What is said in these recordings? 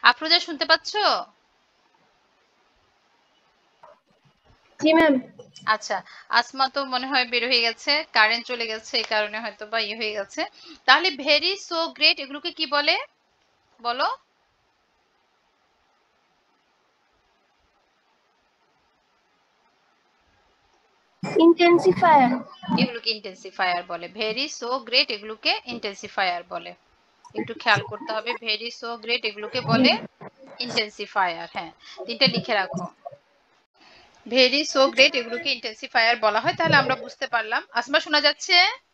আফরোজা শুনতে পাচ্ছো? জি ম্যাম। আচ্ছা, আসমা তো মনে হয় বের হয়ে গেছে, কারেন্ট চলে গেছে, এই কারণে হয়তো বা ইয়ে হয়ে গেছে। তাহলে ভেরি, সো, গ্রেট এগুলোকে কি বলে বলো? ইন্টেন্সিফায়ার। এগুলোকে ইন্টেন্সিফায়ার বলে। ভেরি, সো, গ্রেট এগুলোকে ইন্টেন্সিফায়ার বলে। একটু খেয়াল করতে হবে, ভেরি, সো, গ্রেট এগুলোকে বলে ইন্টেন্সিফায়ার। হ্যাঁ, তিনটা লিখে রাখো। ভেরি, সো, গ্রেট এগুলোকে ইন্টেন্সিফায়ার বলা হয়। তাহলে আমরা বুঝতে পারলাম। আসমা শোনা যাচ্ছে?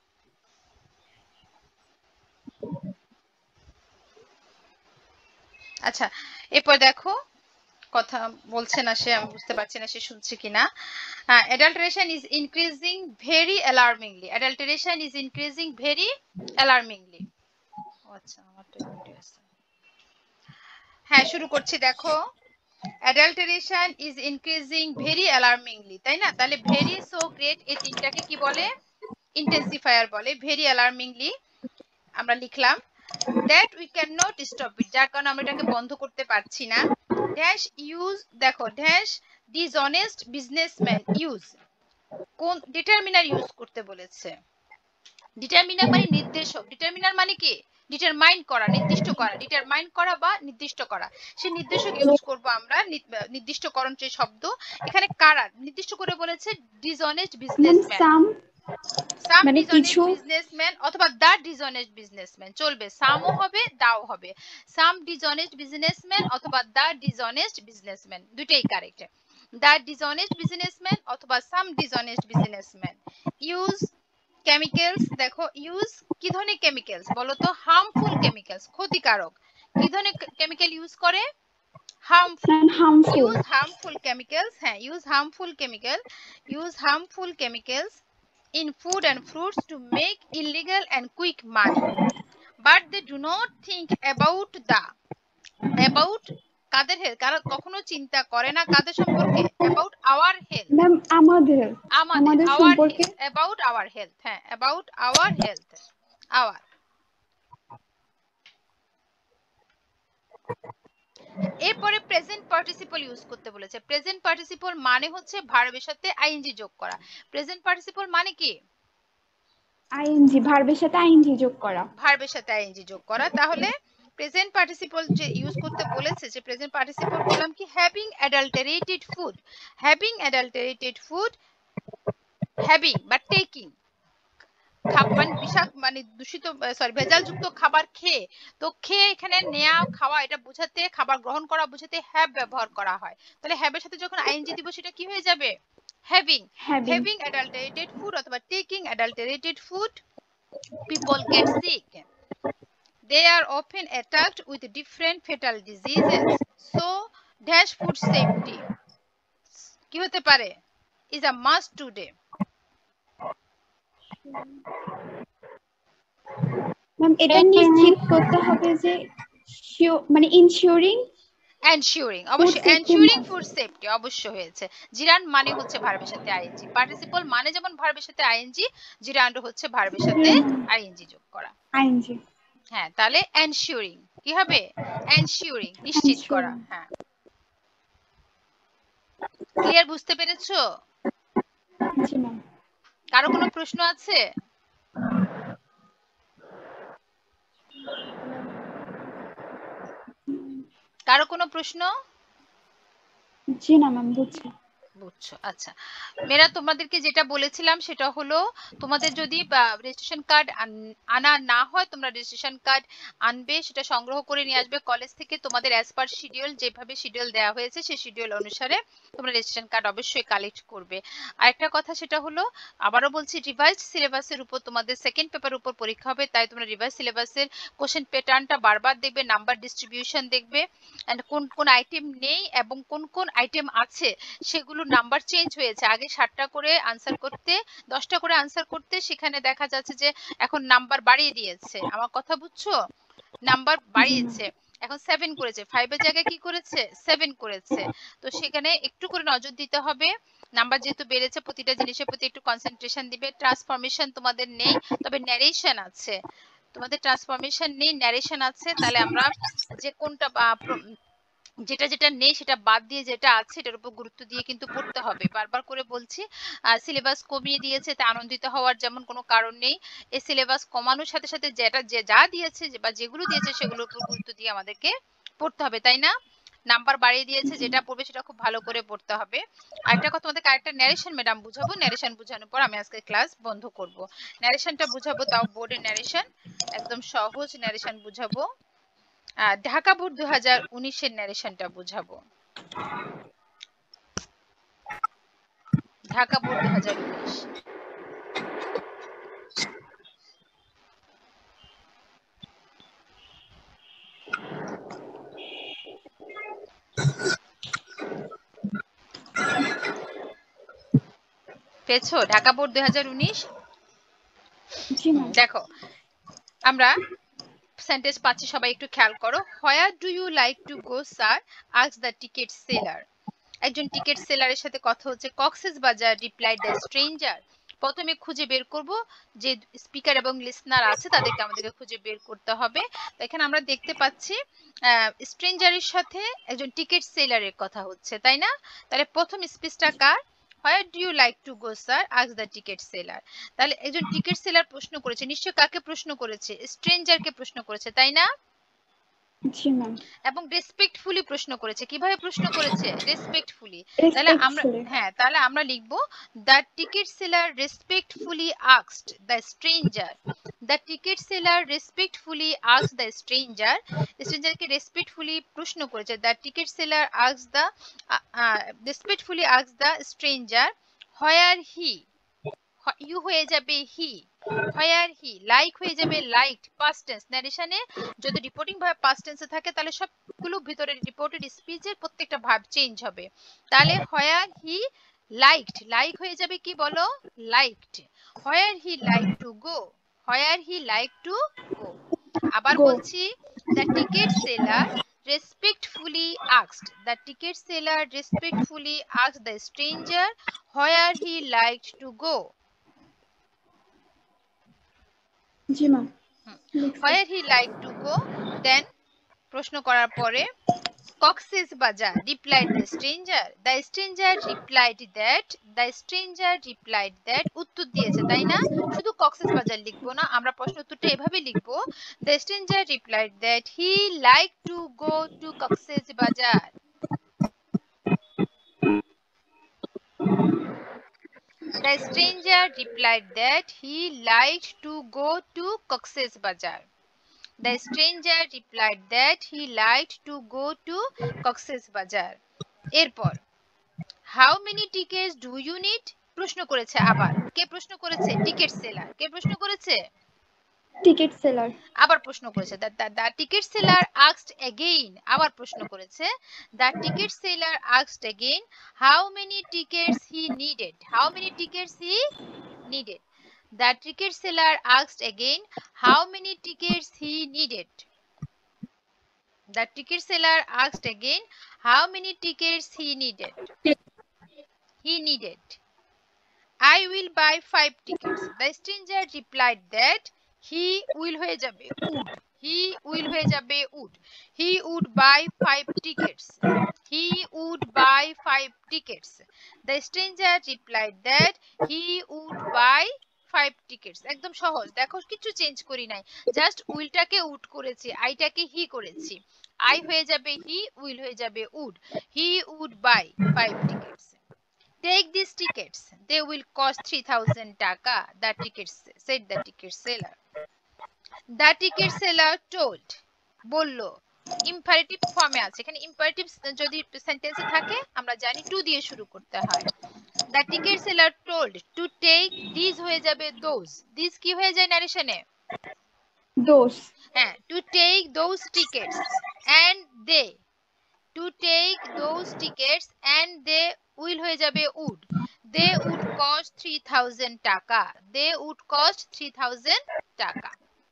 আচ্ছা, এরপর দেখো, কথা বলছে না সে, আমি বুঝতে পারছি না সে শুনছে কিনা। Adulteration is increasing very alarmingly. Adulteration is increasing very alarmingly. আচ্ছা, আমারটা মিউট আছে। হ্যাঁ, শুরু করছি, দেখো। Adulteration is increasing very alarmingly, তাই না? তাহলে ভেরি, সো, গ্রেট এই তিনটাকে কি বলে? ইন্টেন্সিফায়ার বলে। ভেরি অ্যালার্মিংলি আমরা লিখলাম। That we can not stop it, যার কারণে আমরা এটাকে বন্ধ করতে পারছি না। ড্যাশ ইউজ, দেখো, ড্যাশ ডিসঅনেস্ট বিজনেসম্যান ইউজ, কোন ডিটারমিনার ইউজ করতে বলেছে? ডিটারমিনার মানে নির্দেশক। ডিটারমিনার মানে কি? ডিটারমাইন করা, নির্দিষ্ট করা, ডিটারমাইন করা বা নির্দিষ্ট করা। সেই নির্দেশক ইউজ করব আমরা, নির্দিষ্টকরণ যে শব্দ এখানে কারা নির্দিষ্ট করে বলেছে? Dishonest businessman. সাম মানে ডিসঅনেস্ট কিছু বিজনেসম্যান অথবা দা ডিসঅনেস্ট বিজনেসম্যান চলবে, সামও হবে দাও হবে। সাম ডিসঅনেস্ট বিজনেসম্যান অথবা দা ডিসঅনেস্ট বিজনেসম্যান, দুটেই কারেক্ট। দা ডিসঅনেস্ট বিজনেসম্যান অথবা some dishonest businessman use chemicals. দেখো, ইউজ কি ধরনের কেমিক্যালস বলো তো? হার্মফুল কেমিক্যালস, ক্ষতিকারক। কি ধরনের কেমিক্যাল ইউজ করে? Harmful. Harmful. Use harmful chemicals, হ্যাঁ, use harmful chemical, use harmful chemicals in food and fruits to make illegal and quick money, but they do not think about কাদের health, কারা কখনো চিন্তা করে না কাদের সম্পর্কে? about our health, ম্যাম আমাদের আমাদের our সম্পর্কে। health, about our health, হ্যাঁ, about our health, our। এরপরে প্রেজেন্ট পার্টিসিপল ইউজ করতে বলেছে। প্রেজেন্ট পার্টিসিপল মানে হচ্ছে ভার্বের সাথে আইএনজি যোগ করা। প্রেজেন্ট পার্টিসিপল মানে কি? আইএনজি, ভার্বের সাথে আইএনজি যোগ করা। ভার্বের সাথে আইএনজি যোগ করা। তাহলে প্রেজেন্ট পার্টিসিপল যে ইউজ করতে বলেছে, যে প্রেজেন্ট পার্টিসিপল বললাম কি? Having adulterated food, having adulterated food, having বা টেকিং, মানে মানে দূষিত, সরি, ভেজালযুক্ত খাবার খেয়ে। তো খেয়ে এখানে নেয়া, খাওয়া, এটা বোঝাতে, খাবার গ্রহণ করা বোঝাতে হ্যাভ ব্যবহার করা হয়। তাহলে হ্যাভের সাথে যখন আইএনজি দিব সেটা কি হয়ে যাবে? Having. Having. Having adulterated food অথবা taking adulterated food, people get sick, they are often attacked with different fatal diseases, so dash food safety কি হতে পারে? is a must today. Ma'am এটা নিশ্চিত করতে হবে যে মানে ইনশিওরিং ensuring, ফুড অবশ্যই সেফটি। ensuring food safety অবশ্য হয়েছে। জিরান মানে হচ্ছে ভার্বের সাথে আইএনজি, পার্টিসিপল মানে যেমন ভার্বের সাথে আইএনজি, জিরান্ড হচ্ছে ভার্বের সাথে আইএনজি যোগ করা। আইএনজি। হ্যাঁ, তাহলে ensuring কি হবে? ensuring নিশ্চিত করা। হ্যাঁ, ক্লিয়ার? বুঝতে পেরেছো? জি ম্যাম। কারো কোনো প্রশ্ন আছে? কারো কোনো প্রশ্ন? জি না ম্যাম, বুঝছি। বুঝছো? আচ্ছা, মেয়েরা তোমাদেরকে যেটা বলেছিলাম সেটা হলো, তোমাদের যদি রেজিস্ট্রেশন কার্ড আনা না হয়, তোমরা রেজিস্ট্রেশন কার্ড আনবে, সেটা সংগ্রহ করে নিয়ে আসবে কলেজ থেকে। তোমাদের অ্যাজ পার শিডিউল, যেভাবে শিডিউল দেওয়া হয়েছে সেই শিডিউল অনুসারে তোমরা রেজিস্ট্রেশন কার্ড অবশ্যই কালেক্ট করবে। আরেকটা কথা সেটা হলো, আবারও বলছি, রিভাইজ সিলেবাসের উপর তোমাদের সেকেন্ড পেপার উপর পরীক্ষা হবে, তাই তোমরা রিভাইজ সিলেবাসের কোশ্চেন প্যাটার্নটা বারবার দেখবে, নাম্বার ডিস্ট্রিবিউশন দেখবে, এন্ড কোন কোন আইটেম নেই এবং কোন কোন আইটেম আছে সেগুলো নাম্বার চেঞ্জ হয়েছে। আগে 7টা করে আনসার করতে, 10টা করে আনসার করতে, সেখানে দেখা যাচ্ছে যে এখন নাম্বার বাড়িয়ে দিয়েছে। আমার কথা বুঝছো? নাম্বার বাড়িয়েছে, এখন 7 করেছে, 5 এর জায়গায় কি করেছে? 7 করেছে। তো সেখানে একটু করে নজর দিতে হবে। নাম্বার যেহেতু বেড়েছে, প্রতিটা জিনিসের প্রতি একটু কনসেন্ট্রেশন দিবে। ট্রান্সফরমেশন তোমাদের নেই, তবে ন্যারেশন আছে। তোমাদের ট্রান্সফরমেশন নেই, ন্যারেশন আছে। তাহলে আমরা যে কোনটা যেটা যেটা নেই সেটা বাদ দিয়ে যেটা আছে এটার উপর গুরুত্ব দিয়ে কিন্তু পড়তে হবে। বারবার করে বলছি, সিলেবাস কমিয়ে দিয়েছে তা আনন্দিত হওয়ার যেমন কোনো কারণ নেই। এই সিলেবাস কমানোর সাথে সাথে যেটা যা দিয়েছে বা যেগুলো দিয়েছে সেগুলোর উপর গুরুত্ব দিয়ে আমাদেরকে পড়তে হবে, তাই না? নাম্বার বাড়িয়ে দিয়েছে, যেটা পড়বে সেটা খুব ভালো করে পড়তে হবে। আরেকটা কথা, তোমাদের আরেকটা ন্যারেশন ম্যাডাম বুঝাবো, ন্যারেশন বুঝানোর পর আমি আজকে ক্লাস বন্ধ করব। ন্যারেশনটা বুঝাবো, তাও বোর্ডের ন্যারেশন, একদম সহজ ন্যারেশন বুঝাবো। ঢাকা বোর্ড 2019-এর ন্যারেশনটা বুঝাবো। ঢাকা বোর্ড 2019। পেয়েছো? ঢাকা বোর্ড 2019। জি ম্যাম। দেখো আমরা সেন্টেন্স পাচ্ছি, সবাই একটু খেয়াল করো। Where do you like to go sir, ask the ticket seller. একজন টিকেট সেলারের সাথে কথা হচ্ছে। কক্সেস বাজার, রিপ্লাইড দ্য স্ট্রেঞ্জার। প্রথমে খুঁজে বের করব যে স্পিকার এবং লিসনার আছে তাদেরকে আমাদেরকে খুঁজে বের করতে হবে। তো এখানে আমরা দেখতে পাচ্ছি স্ট্রেঞ্জারের সাথে একজন টিকেট সেলারের কথা হচ্ছে, তাই না? তাহলে প্রথম স্পিচটা কার? Where do you like to go sir, ask the ticket seller. তাহলে একজন টিকেট সেলার প্রশ্ন করেছে, নিশ্চয়ই কাকে প্রশ্ন করেছে? স্ট্রেঞ্জারকে প্রশ্ন করেছে, তাই না? জি ম্যাম। এবং রেসপেক্টফুলি প্রশ্ন করেছে। কিভাবে প্রশ্ন করেছে? রেসপেক্টফুলি। রেসপেক্টফুলি। তাহলে আমরা লিখব the ticket seller respectfully asked the stranger. The ticket seller respectfully asked the stranger. স্ট্রেঞ্জারকে রেসপেক্টফুলি প্রশ্ন করেছে। The ticket seller asked the respectfully asked the stranger where he. You হয়ে যাবে হি, হোয়ার হি। লাইক হয়ে যাবে লাইকড, পাস্ট টেন্স। ন্যারেশনে যদি reporting verb past টেন্সে থাকে তাহলে সবগুলো ভিতরে রিপোর্টেড স্পিচের প্রত্যেকটা ভার্ব চেঞ্জ হবে। তাহলে হোয়ার হি লাইকড, লাইক হয়ে যাবে কি বলো? Liked. Where he like to go, where he like to go. আবার গো। বলছি, the ticket seller respectfully asked, the ticket seller respectfully asked the stranger where he liked to go. জি ma'am. Where he liked to go. Then প্রশ্ন করার পরে কক্সেস বাজার, replied the stranger. The stranger replied that. The stranger replied that. উত্তর দিয়েছে, তাই না? শুধু কক্সেস বাজার লিখবো না, আমরা প্রশ্ন উত্তরটা এভাবে লিখবো। The stranger replied that he liked to go to Cox's বাজার। The stranger replied that he liked to go to Cox's Bazar. The stranger replied that he liked to go to Cox's Bazar. এরপর how many tickets do you need? প্রশ্ন করেছে আবার। কে প্রশ্ন করেছে? Ticket seller. কে প্রশ্ন করেছে? Ticket seller. আবার প্রশ্ন করেছে। the ticket seller asked again. আবার প্রশ্ন করেছে। The ticket seller asked again how many tickets he needed. How many tickets he needed. The ticket seller asked again how many tickets he needed. The ticket seller asked again how many tickets he needed. He needed. I will buy 5 tickets. The stranger replied that he will হয়ে যাবে would. He will হয়ে যাবে would. He would buy 5 tickets. He would buy 5 tickets. The stranger replied that he would buy 5 tickets. একদম সহজ, দেখো কিছু change করি নাই, জাস্ট উইলটাকে উড করেছি, আইটাকে হি করেছি। আই হয়ে যাবে হি, উইল হয়ে যাবে would. He would buy 5 tickets. Take these tickets. They will cost 3000 taka. The tickets said the ticket seller. The ticket seller told. বললো। ইম্পারেটিভ ফর্মে আছে। এখানে ইম্পারেটিভ যদি সেন্টেন্সে থাকে আমরা জানি টু দিয়ে শুরু করতে হয়। The ticket seller told to take these হয়ে যাবে those. These কি হয়ে যায় ন্যারেশনে? দোস। হ্যাঁ, to take those tickets and they. To take those tickets and they will হয়ে যাবে would. They would cost 3000 টাকা. They would cost 3000 টাকা।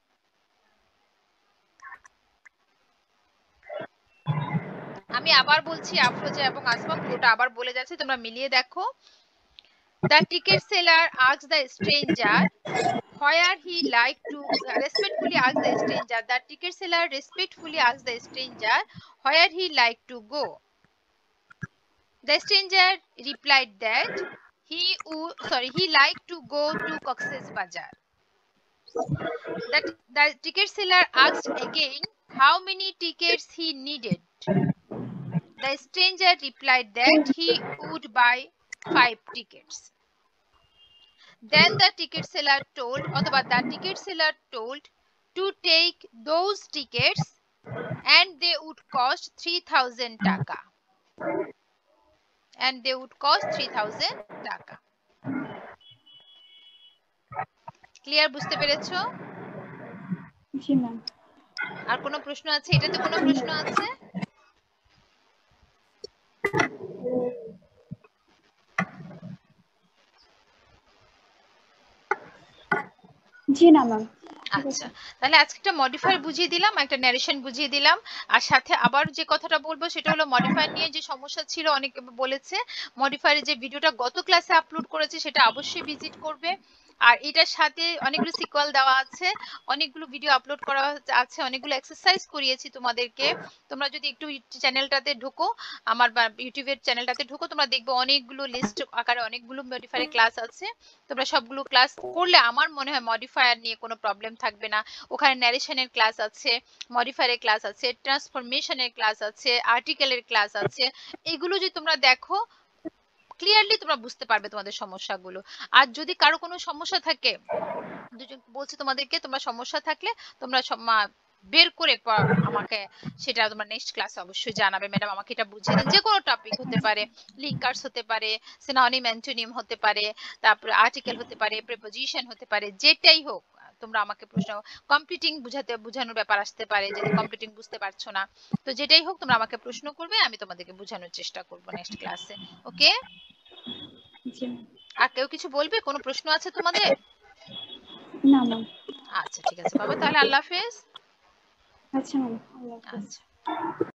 আমি আবার বলছি, আফরোজা এবং আসমা পুরোটা আবার বলে যাচ্ছে, তোমরা মিলিয়ে দেখো। The ticket seller asked the stranger where he liked to respectfully ask the stranger. The ticket seller respectfully asked the stranger where he liked to go. The stranger replied that he liked to go to Cox's Bazar. That the ticket seller asked again how many tickets he needed. The stranger replied that he would buy 5 tickets. Then the ticket seller told to take those tickets and they would cost 3000 taka. Clear বুঝতে পেরেছো? জি ma'am. আর কোনো প্রশ্ন আছে? এটাতে কোনো প্রশ্ন আছে? জি না ম্যাম। আচ্ছা, তাহলে আজকে একটা মডিফায়ার বুঝিয়ে দিলাম, একটা ন্যারেশন বুঝিয়ে দিলাম, আর সাথে আবার যে কথাটা বলবো সেটা হলো মডিফায়ার নিয়ে যে সমস্যা ছিল, অনেকে বলেছে মডিফায়ারের যে ভিডিওটা গত ক্লাসে আপলোড করেছে সেটা অবশ্যই ভিজিট করবে। আর এটার সাথে অনেকগুলো সিকোয়েল দেওয়া আছে, অনেকগুলো ভিডিও আপলোড করা আছে, অনেকগুলো এক্সারসাইজ করিয়েছি তোমাদেরকে। তোমরা যদি একটু চ্যানেলটাতে ঢুকো, আমার ইউটিউবের চ্যানেলটাতে ঢুকো, তোমরা দেখবে অনেকগুলো লিস্ট আকারে অনেকগুলো মডিফায়ারের ক্লাস আছে। তোমরা সবগুলো ক্লাস করলে আমার মনে হয় মডিফায়ার নিয়ে কোনো প্রবলেম থাকবে না। ওখানে ন্যারেশনের ক্লাস আছে, মডিফায়ারের ক্লাস আছে, ট্রান্সফরমেশনের ক্লাস আছে, আর্টিকেলের ক্লাস আছে। এগুলো যদি তোমরা দেখো ক্লিয়ারলি তোমরা বুঝতে পারবে তোমাদের সমস্যাগুলো। আর যদি কারো কোনো সমস্যা থাকে, বলছি তোমাদেরকে, তোমরা সমস্যা থাকলে তোমরা বের করে আমাকে সেটা তোমরা নেক্সট ক্লাসে অবশ্যই জানাবে, ম্যাডাম আমাকে এটা বুঝিয়ে দিন। যে কোনো টপিক হতে পারে, লিঙ্কার্স হতে পারে, সিনোনিম অ্যান্টোনিম হতে পারে, তারপরে আর্টিকেল হতে পারে, প্রিপোজিশন হতে পারে, যেটাই হোক তোমরা আমাকে প্রশ্ন, কমপ্লিটিং বোঝানোর ব্যাপার আসতে পারে, যদি কমপ্লিটিং বুঝতে পারছো না, তো যেটাই হোক তোমরা আমাকে প্রশ্ন করবে, আমি তোমাদেরকে বোঝানোর চেষ্টা করব নেক্সট ক্লাসে। ওকে? জি। আর কেউ কিছু বলবে? কোনো প্রশ্ন আছে তোমাদের? না ম্যাম। আচ্ছা ঠিক আছে বাবা, তাহলে আল্লাহ হাফেজ। আচ্ছা ম্যাম, আল্লাহ হাফেজ। আচ্ছা।